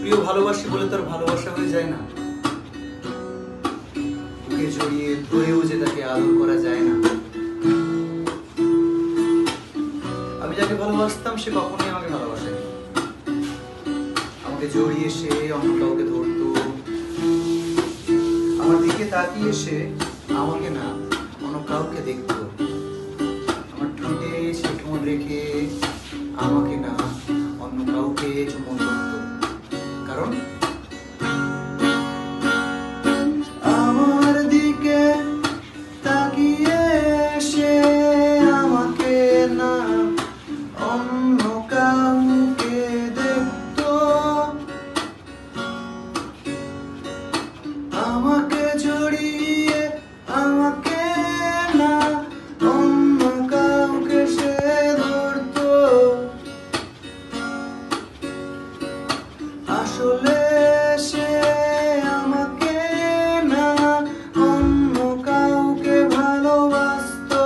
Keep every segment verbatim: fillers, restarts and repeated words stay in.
যদিও ভালোবাসি বলে তার ভালোবাসা হয়ে যায় না, বুকে জড়িয়ে ধরেও যে তাকে আদর করা যায় না। আমি যাকে ভালোবাসতাম সে কখনোই আমাকে ভালোবাসেনি। আমাকে জড়িয়ে সে অন্য কাউকে ধরতো, আমার দিকে তাকিয়ে সে আমাকে না অন্য কাউকে দেখতো। আমার ঠোঁটে সে ঠোঁট রেখে আমাকে না অন্য কাউকে চুম্বন করতো। কারণ আমার দিকে তাকিয়ে সে আমাকে না অন্য কাউকে দেখতো। আমাকে জড়িয়ে আমাকে না অন্য কাউকে সে ধরতো। আসলে সে আমাকে না অন্য কাউকে ভালোবাসতো।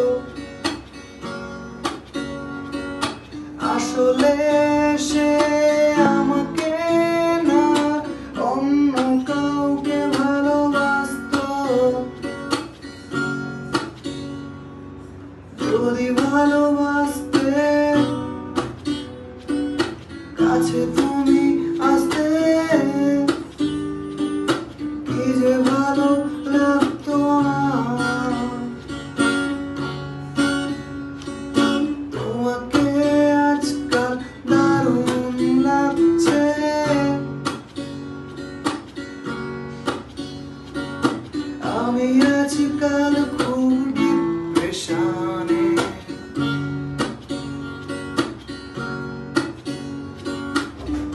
আসলে সে আমাকে না অন্য কাউকে ভালোবাসতো। যদি ভালোবাসতে কাছে তুমি আসতে, কি যে ভালো লাগতো আমার। তোমাকে আজকাল দারুণ লাগছে, আমি আজকাল খুব ডিপ্রেশনে।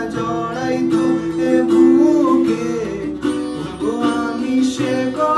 জড়াইতো এ বুকে, বলবো আমি সে কথা